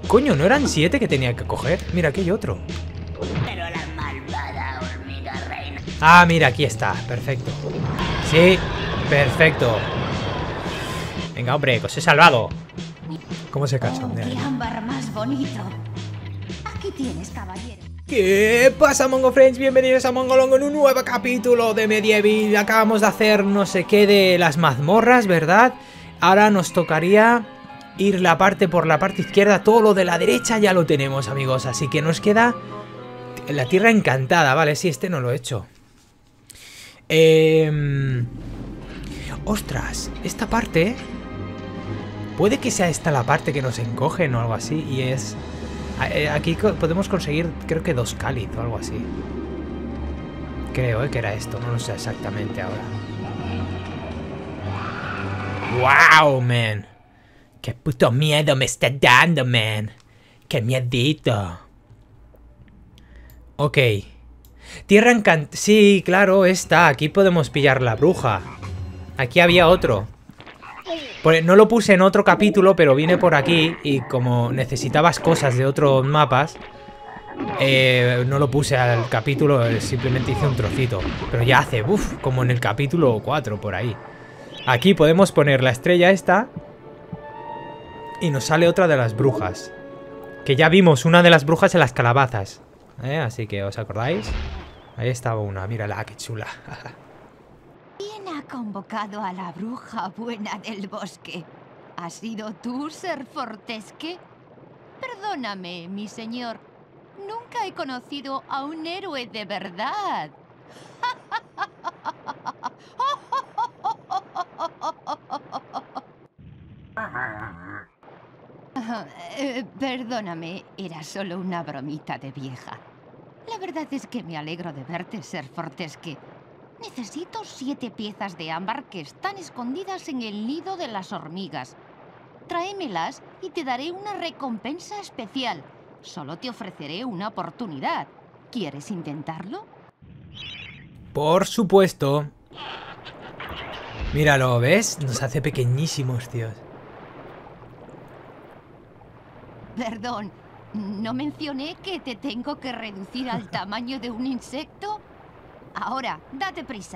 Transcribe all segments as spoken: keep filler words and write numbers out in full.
Coño, ¿no eran siete que tenía que coger? Mira, aquí hay otro. Pero la malvada hormiga reina... Ah, mira, aquí está. Perfecto. Sí, perfecto. Venga, hombre, que os he salvado. ¿Cómo se cachondea? ¡Qué ámbar más bonito! Aquí tienes, caballero. ¿Qué pasa, Mongo Friends? Bienvenidos a Mongolongo en un nuevo capítulo de Medieval. Acabamos de hacer no sé qué de las mazmorras, ¿verdad? Ahora nos tocaría ir la parte por la parte izquierda. Todo lo de la derecha ya lo tenemos, amigos. Así que nos queda la tierra encantada. Vale, sí, este no lo he hecho. Eh... Ostras, esta parte... Puede que sea esta la parte que nos encogen o algo así. Y es... Aquí podemos conseguir, creo que dos cáliz o algo así. Creo eh, que era esto, no lo sé exactamente ahora. ¡Wow, man! ¡Qué puto miedo me está dando, man! ¡Qué miedito! Ok. Tierra encantada. Sí, claro, esta. Aquí podemos pillar la bruja. Aquí había otro. No lo puse en otro capítulo, pero vine por aquí y como necesitabas cosas de otros mapas, eh, no lo puse al capítulo, simplemente hice un trocito. Pero ya hace, uff, como en el capítulo cuatro por ahí. Aquí podemos poner la estrella esta y nos sale otra de las brujas. Que ya vimos una de las brujas en las calabazas, ¿eh? Así que, ¿os acordáis? Ahí estaba una, mírala, qué chula. ¿Quién ha convocado a la bruja buena del bosque? ¿Has sido tú, Ser Fortesque? Perdóname, mi señor. Nunca he conocido a un héroe de verdad. Eh, perdóname, era solo una bromita de vieja. La verdad es que me alegro de verte, Ser Fortesque. Necesito siete piezas de ámbar que están escondidas en el nido de las hormigas. Tráemelas y te daré una recompensa especial. Solo te ofreceré una oportunidad. ¿Quieres intentarlo? Por supuesto. Míralo, ¿ves? Nos hace pequeñísimos, tíos. Perdón, ¿no mencioné que te tengo que reducir al tamaño de un insecto? Ahora, date prisa.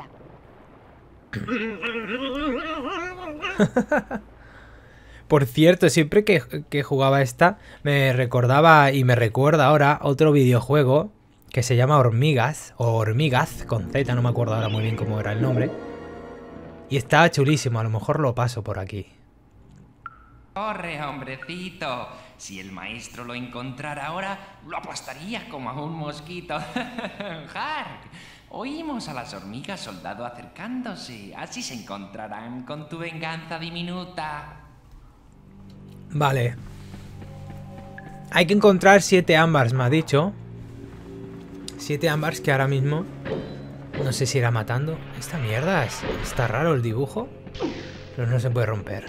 Por cierto, siempre que, que jugaba esta, me recordaba y me recuerda ahora otro videojuego que se llama Hormigas, o Hormigas, con Z, no me acuerdo ahora muy bien cómo era el nombre. Y estaba chulísimo, a lo mejor lo paso por aquí. Corre, hombrecito. Si el maestro lo encontrara ahora, lo aplastaría como a un mosquito. Hark, oímos a las hormigas soldado acercándose. Así se encontrarán con tu venganza diminuta. Vale. Hay que encontrar siete ámbars, me ha dicho. Siete ámbars que ahora mismo... No sé si irá matando. Esta mierda es... Está raro el dibujo. Pero no se puede romper.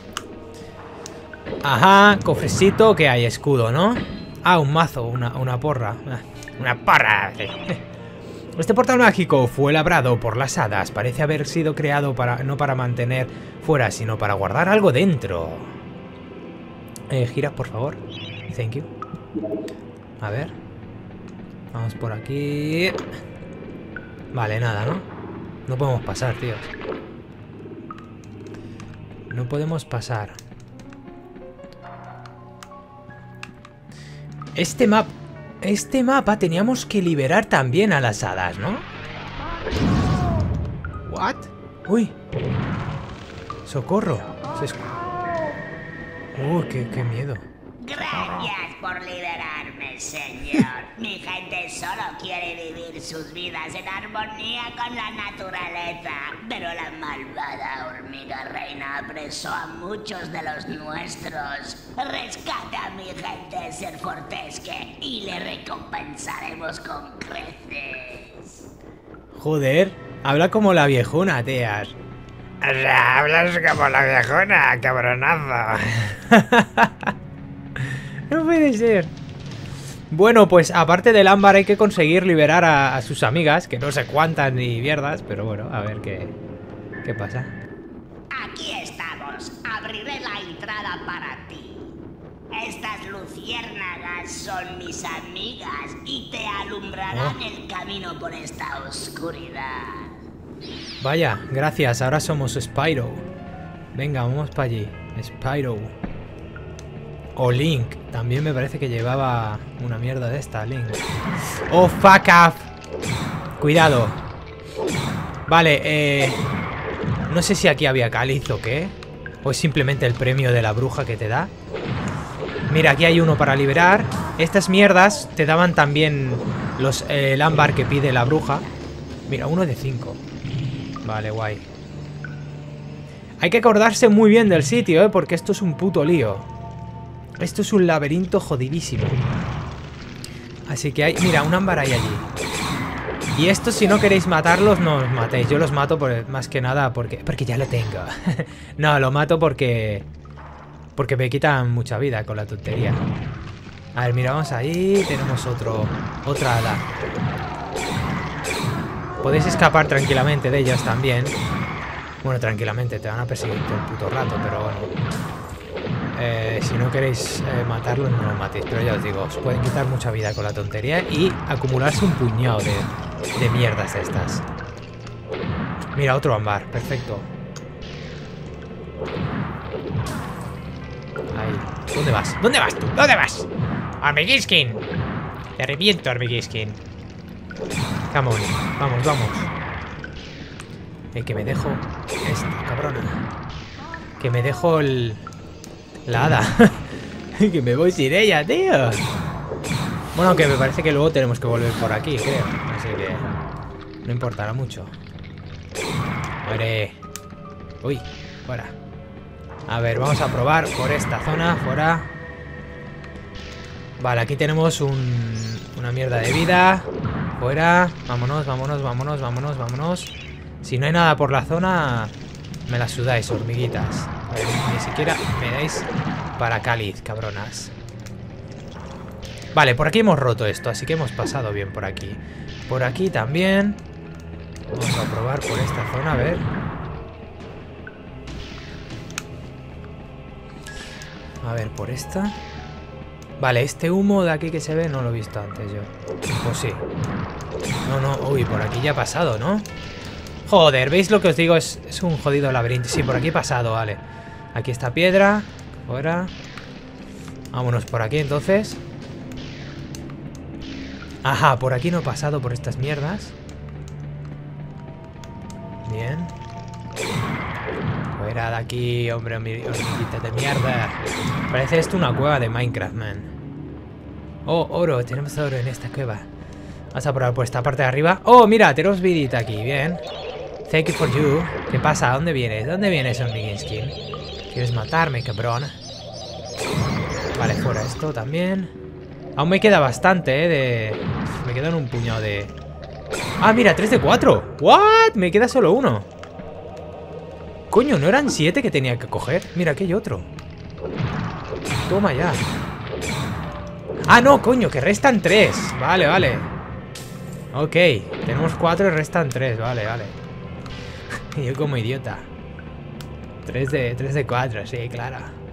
Ajá, cofrecito, que hay escudo, ¿no? Ah, un mazo, una, una porra. Una porra. Este portal mágico fue labrado por las hadas. Parece haber sido creado para no para mantener fuera, sino para guardar algo dentro. Eh, gira, por favor. Thank you. A ver. Vamos por aquí. Vale, nada, ¿no? No podemos pasar, tíos. No podemos pasar. Este mapa... Este mapa teníamos que liberar también a las hadas, ¿no? ¿What? Uy. Socorro. Se escu... Uy, qué, qué miedo. Gracias por liberarme, señor. Mi gente solo quiere vivir sus vidas en armonía con la naturaleza. Pero la malvada hormiga reina apresó a muchos de los nuestros. Rescata a mi gente, Ser Fortesque, y le recompensaremos con creces. Joder, habla como la viejuna, tías. Hablas como la viejona, cabronazo. No puede ser. Bueno, pues aparte del ámbar hay que conseguir liberar a, a sus amigas, que no sé cuántas ni mierdas, pero bueno, a ver qué, qué pasa. Aquí estamos. Abriré la entrada para ti. Estas luces luciérnagas son mis amigas y te alumbrarán Oh. el camino por esta oscuridad. Vaya, gracias, ahora somos Spyro. Venga, vamos para allí. Spyro. O Link. También me parece que llevaba una mierda de esta, Link. Oh, fuck off. Cuidado. Vale, eh... no sé si aquí había cáliz o qué. O es simplemente el premio de la bruja que te da. Mira, aquí hay uno para liberar. Estas mierdas te daban también los, eh, el ámbar que pide la bruja. Mira, uno de cinco. Vale, guay. Hay que acordarse muy bien del sitio, ¿eh? Porque esto es un puto lío. Esto es un laberinto jodidísimo. Así que hay... Mira, un ámbar hay allí. Y estos, si no queréis matarlos, no os matéis. Yo los mato por, más que nada porque... Porque ya lo tengo. No, lo mato porque... Porque me quitan mucha vida con la tontería. A ver, mira, vamos ahí. Tenemos otro... Otra hada. Podéis escapar tranquilamente de ellas también. Bueno, tranquilamente, te van a perseguir todo el puto rato, pero bueno. Eh, si no queréis eh, matarlos, no los matéis. Pero ya os digo, os pueden quitar mucha vida con la tontería y acumularse un puñado de, de mierdas de estas. Mira, otro ámbar, perfecto. Ahí. ¿Dónde vas? ¿Dónde vas tú? ¿Dónde vas? Armiguiskin. Te reviento, Armiguiskin. Come on, vamos, vamos. Eh, que me dejo... Esta, cabrona. Que me dejo el... La hada. Que me voy sin ella, tío. Bueno, aunque me parece que luego tenemos que volver por aquí, creo. Así que... No importará mucho. Muere. Uy, fuera. A ver, vamos a probar por esta zona, fuera. Vale, aquí tenemos un... Una mierda de vida. Fuera. Vámonos, vámonos, vámonos, vámonos, vámonos. Si no hay nada por la zona, me la sudáis, hormiguitas. A ver, ni siquiera me dais para cáliz, cabronas. Vale, por aquí hemos roto esto, así que hemos pasado bien por aquí. Por aquí también. Vamos a probar por esta zona, a ver. A ver, por esta. Vale, este humo de aquí que se ve no lo he visto antes yo. Pues sí. No, no, uy, por aquí ya ha pasado, ¿no? Joder, ¿veis lo que os digo? Es, es un jodido laberinto. Sí, por aquí he pasado, vale. Aquí está piedra. Fuera. Vámonos por aquí entonces. Ajá, por aquí no he pasado por estas mierdas. Bien. Fuera de aquí, hombre, hormiguitas de mierda. Parece esto una cueva de Minecraft, man. Oh, oro, tenemos oro en esta cueva. Vamos a probar por esta parte de arriba. Oh, mira, tenemos vidita aquí, bien. Thank you for you. ¿Qué pasa? ¿A dónde vienes? ¿Dónde vienes, Hormiguiskin? ¿Quieres matarme, cabrón? Vale, fuera esto también. Aún me queda bastante, ¿eh? De... Me quedan un puñado de... Ah, mira, tres de cuatro. ¿What? Me queda solo uno. Coño, ¿no eran siete que tenía que coger? Mira, aquí hay otro. Toma ya. Ah, no, coño, que restan tres. Vale, vale. Ok, tenemos cuatro y restan tres. Vale, vale. Yo como idiota. tres de, tres de cuatro, sí, claro.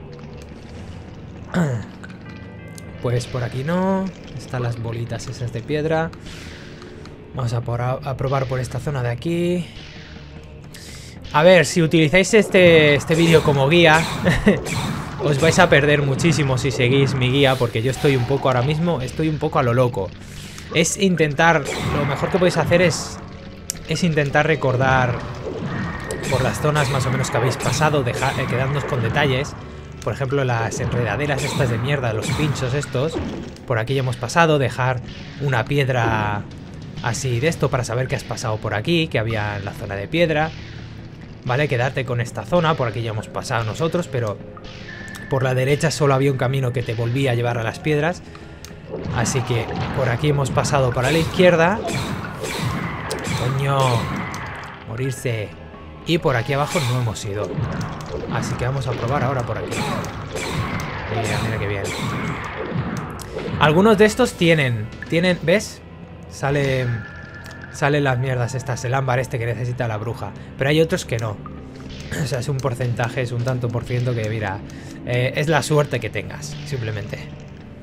Pues por aquí no. Están las bolitas esas de piedra. Vamos a, por, a probar por esta zona de aquí. A ver, si utilizáis este, este vídeo como guía, os vais a perder muchísimo si seguís mi guía, porque yo estoy un poco ahora mismo, estoy un poco a lo loco. Es intentar, lo mejor que podéis hacer es, es intentar recordar por las zonas más o menos que habéis pasado, dejar, eh, quedándonos con detalles. Por ejemplo, las enredaderas estas de mierda, los pinchos estos, por aquí ya hemos pasado, dejar una piedra así de esto para saber que has pasado por aquí, que había en la zona de piedra. Vale, quedarte con esta zona, por aquí ya hemos pasado nosotros, pero por la derecha solo había un camino que te volvía a llevar a las piedras. Así que por aquí hemos pasado para la izquierda. Coño, morirse. Y por aquí abajo no hemos ido. Así que vamos a probar ahora por aquí. Mira, mira qué bien. Algunos de estos tienen, tienen, ¿ves? Sale... Salen las mierdas estas, el ámbar este que necesita la bruja. Pero hay otros que no. O sea, es un porcentaje, es un tanto por ciento que, mira, eh, es la suerte que tengas, simplemente.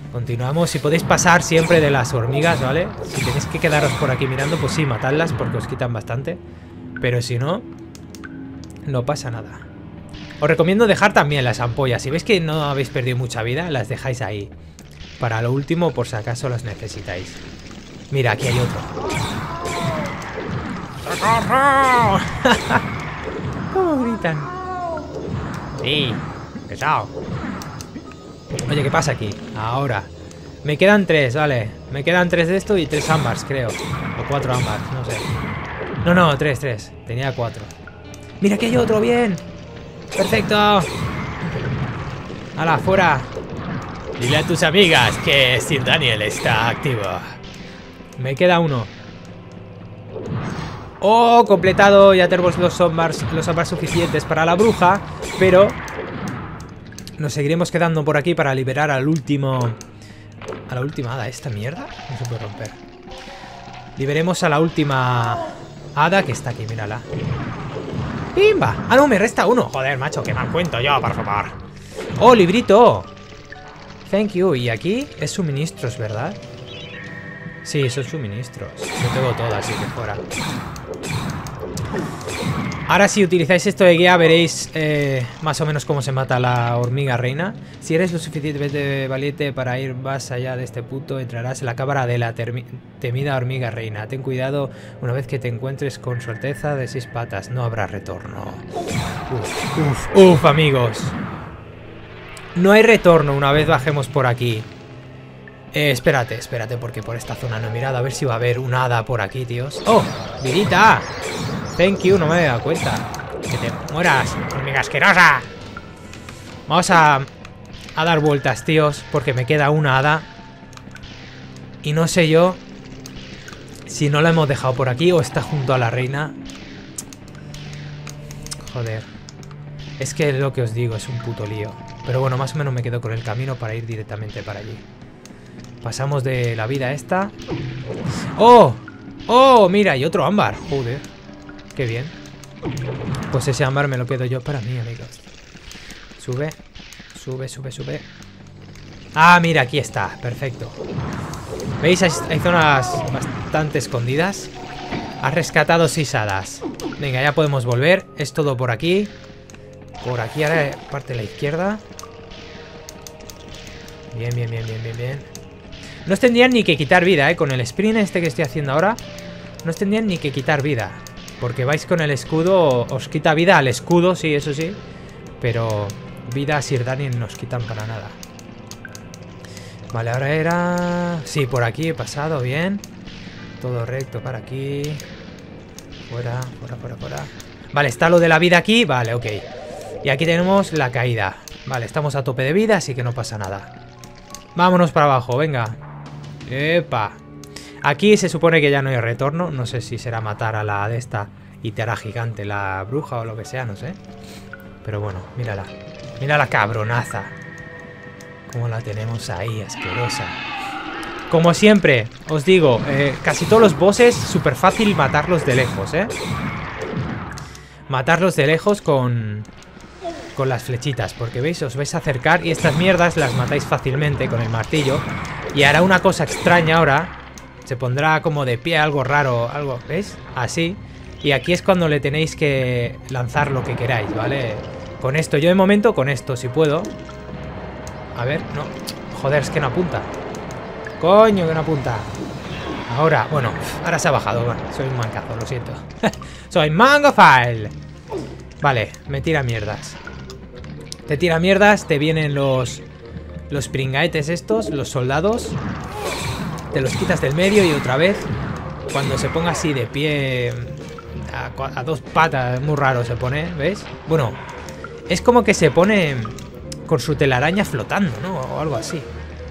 Continuamos. Si podéis pasar siempre de las hormigas, ¿vale? Si tenéis que quedaros por aquí mirando, pues sí, matadlas porque os quitan bastante. Pero si no, no pasa nada. Os recomiendo dejar también las ampollas. Si veis que no habéis perdido mucha vida, las dejáis ahí. Para lo último, por si acaso las necesitáis. Mira, aquí hay otro. ¡Socorro! ¿Cómo gritan? Sí, pesado. Oye, ¿qué pasa aquí? Ahora. Me quedan tres, vale. Me quedan tres de esto y tres ámbars, creo. O cuatro ámbars, no sé. No, no, tres, tres. Tenía cuatro. Mira que hay otro, bien. Perfecto. ¡Hala, fuera! Dile a tus amigas que Sir Daniel está activo. Me queda uno. Oh, completado. Ya tenemos los ámbars, los ámbars suficientes para la bruja. Pero nos seguiremos quedando por aquí para liberar al último... A la última hada. ¿Esta mierda? No se puede romper. Liberemos a la última hada que está aquí, mírala. ¡Pimba! Ah, no, me resta uno. Joder, macho, que mal cuento yo, por favor. ¡Oh, librito! Thank you. Y aquí es suministros, ¿verdad? Sí, son suministros. Yo tengo todo, así que fuera. Ahora si utilizáis esto de guía veréis eh, más o menos cómo se mata la hormiga reina. Si eres lo suficientemente valiente para ir más allá de este punto, entrarás en la cámara de la temida hormiga reina. Ten cuidado, una vez que te encuentres con su alteza de seis patas, no habrá retorno. Uf, uf, uf, amigos. No hay retorno una vez bajemos por aquí. Eh, espérate, espérate, porque por esta zona no he mirado. A ver si va a haber una hada por aquí, tíos. ¡Oh! ¡Vidita! Thank you, no me he dado cuenta. Que te mueras, hormiga asquerosa. Vamos a, a dar vueltas, tíos, porque me queda una hada. Y no sé yo si no la hemos dejado por aquí o está junto a la reina. Joder. Es que lo que os digo es un puto lío. Pero bueno, más o menos me quedo con el camino para ir directamente para allí. Pasamos de la vida esta. ¡Oh! ¡Oh! Mira, y otro ámbar. Joder. Qué bien. Pues ese ámbar me lo quedo yo para mí, amigos. Sube. Sube, sube, sube. Ah, mira, aquí está. Perfecto. ¿Veis? Hay, hay zonas bastante escondidas. Has rescatado seis hadas. Venga, ya podemos volver. Es todo por aquí. Por aquí ahora parte de la izquierda. Bien, bien, bien, bien, bien, bien. No os tendrían ni que quitar vida, ¿eh? Con el sprint este que estoy haciendo ahora. No os tendrían ni que quitar vida. Porque vais con el escudo. Os quita vida al escudo, sí, eso sí. Pero vida a Sir Daniel no os quitan para nada. Vale, ahora era... Sí, por aquí he pasado, bien. Todo recto para aquí. Fuera, fuera, fuera, fuera. Vale, está lo de la vida aquí. Vale, ok. Y aquí tenemos la caída. Vale, estamos a tope de vida, así que no pasa nada. Vámonos para abajo, venga. Epa. Aquí se supone que ya no hay retorno. No sé si será matar a la de esta y te hará gigante la bruja o lo que sea, no sé. Pero bueno, mírala. Mira la cabronaza. Cómo la tenemos ahí, asquerosa. Como siempre, os digo, eh, casi todos los bosses, súper fácil matarlos de lejos, ¿eh? Matarlos de lejos con... con las flechitas, porque veis, os vais a acercar y estas mierdas las matáis fácilmente con el martillo. Y hará una cosa extraña ahora. Se pondrá como de pie, algo raro, algo, ¿veis? Así. Y aquí es cuando le tenéis que lanzar lo que queráis, ¿vale? Con esto, yo de momento con esto, si puedo. A ver, no. Joder, es que no apunta. Coño, que no apunta. Ahora, bueno, ahora se ha bajado. Bueno, soy un mancazo, lo siento. Soy Mangofile. Vale, me tira mierdas. Te tira mierdas, te vienen los... los pringaetes estos, los soldados. Te los quitas del medio y otra vez, cuando se ponga así de pie a, a dos patas, muy raro se pone, ¿ves? Bueno, es como que se pone con su telaraña flotando, ¿no? O algo así.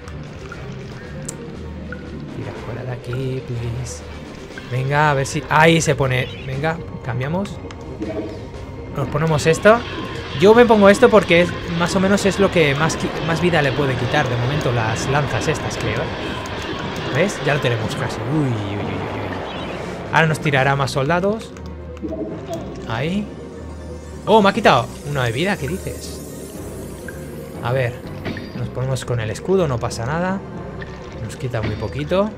Tira fuera de aquí, please. Venga, a ver si... Ahí se pone... Venga, cambiamos. Nos ponemos esto. Yo me pongo esto porque es, más o menos es lo que más, más vida le puede quitar. De momento las lanzas estas, creo. ¿Ves? Ya lo tenemos casi. Uy, uy, uy, uy. Ahora nos tirará más soldados. Ahí. Oh, me ha quitado una de vida. ¿Qué dices? A ver. Nos ponemos con el escudo, no pasa nada. Nos quita muy poquito.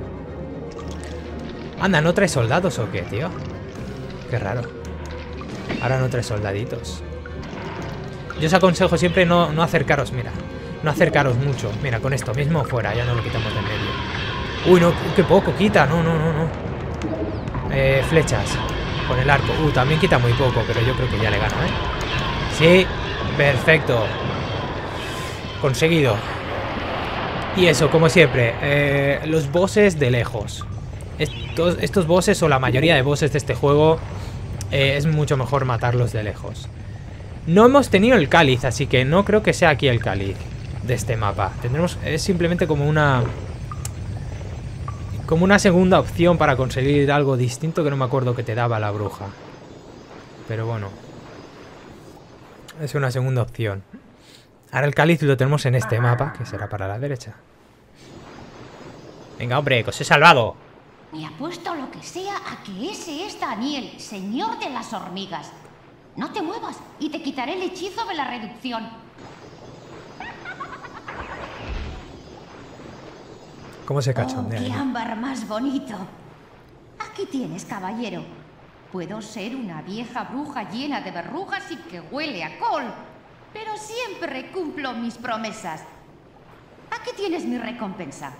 Anda, ¿no trae soldados o qué, tío? Qué raro. Ahora no trae soldaditos. Yo os aconsejo siempre no, no acercaros, mira. No acercaros mucho. Mira, con esto mismo fuera, ya no lo quitamos de en medio. Uy, no, qué poco quita. No, no, no, no. Eh, flechas. Con el arco. Uh, también quita muy poco, pero yo creo que ya le gano, ¿eh? Sí, perfecto. Conseguido. Y eso, como siempre, eh, los bosses de lejos. Estos, estos bosses, o la mayoría de bosses de este juego, eh, es mucho mejor matarlos de lejos. No hemos tenido el cáliz, así que no creo que sea aquí el cáliz de este mapa. Tendremos, es simplemente como una... Como una segunda opción para conseguir algo distinto que no me acuerdo que te daba la bruja. Pero bueno. Es una segunda opción. Ahora el cáliz lo tenemos en este mapa, que será para la derecha. Venga, hombre, que os he salvado. Me apuesto lo que sea a que ese es Daniel, señor de las hormigas. No te muevas y te quitaré el hechizo de la reducción. ¿Cómo se Oh, cachondea? qué ámbar más bonito. Aquí tienes, caballero. Puedo ser una vieja bruja llena de verrugas y que huele a col, pero siempre cumplo mis promesas. Aquí tienes mi recompensa.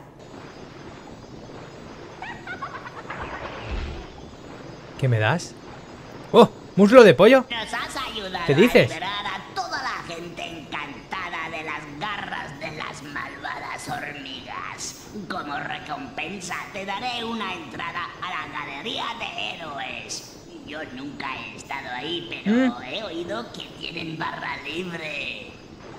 ¿Qué me das? ¡Oh! ¡Muslo de pollo! Nos has ayudado ¿Qué dices? a liberar a toda la gente encantada de las garras de las malvadas hormigas. Como recompensa te daré una entrada a la galería de héroes. Yo nunca he estado ahí, pero ¿Mm? he oído que tienen barra libre.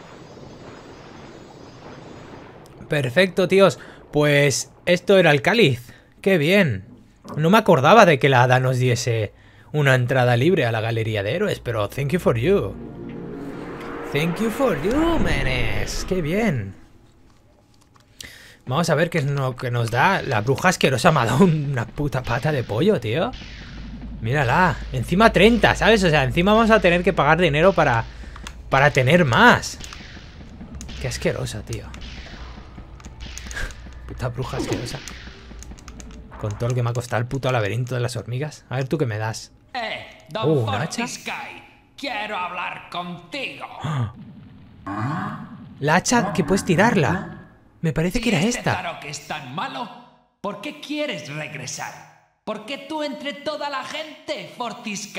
Perfecto, tíos. Pues esto era el cáliz. ¡Qué bien! No me acordaba de que la hada nos diese una entrada libre a la galería de héroes, pero thank you for you. Thank you for you, manes. ¡Qué bien! Vamos a ver qué es lo que nos da. La bruja asquerosa me ha dado una puta pata de pollo, tío. Mírala. Encima treinta, ¿sabes? O sea, encima vamos a tener que pagar dinero para, para tener más. Qué asquerosa, tío. Puta bruja asquerosa. Con todo lo que me ha costado el puto laberinto de las hormigas. A ver tú qué me das. Eh, Don Oh, ¿un hacha? Fortisky, quiero hablar contigo. La hacha que puedes tirarla. Me parece Si que era este esta. Zarok es tan malo, ¿por qué quieres regresar? ¿Por qué tú entre toda la gente, Fortisky?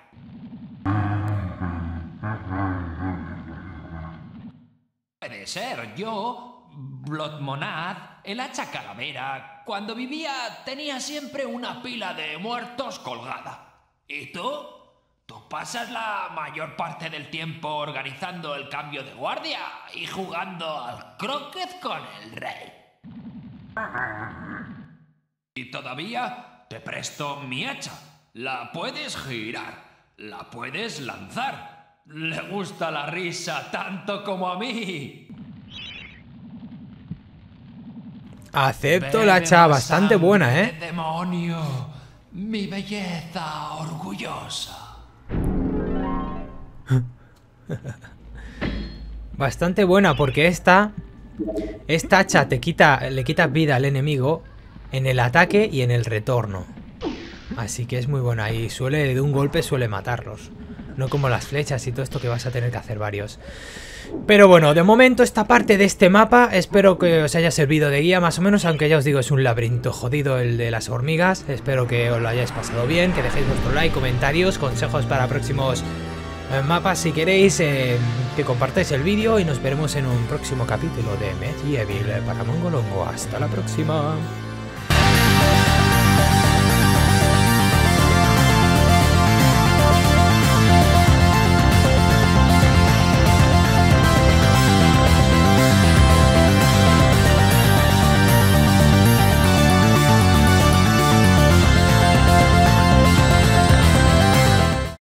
Puede ser, yo, Bloodmonad, el hacha calavera, cuando vivía tenía siempre una pila de muertos colgada. ¿Y tú? Tú pasas la mayor parte del tiempo organizando el cambio de guardia y jugando al croquet con el rey. Y todavía te presto mi hacha. La puedes girar, la puedes lanzar. Le gusta la risa tanto como a mí. Acepto la hacha, bastante buena, ¿eh? Demonio, mi belleza orgullosa. Bastante buena porque esta Esta hacha te quita, le quita vida al enemigo en el ataque y en el retorno. Así que es muy buena y suele, de un golpe suele matarlos. No como las flechas y todo esto que vas a tener que hacer varios. Pero bueno, de momento esta parte de este mapa espero que os haya servido de guía más o menos, aunque ya os digo es un laberinto jodido el de las hormigas. Espero que os lo hayáis pasado bien, que dejéis vuestro like, comentarios, consejos para próximos eh, mapas si queréis, eh, que compartáis el vídeo y nos veremos en un próximo capítulo de Medieval para Mongolongo. Hasta la próxima.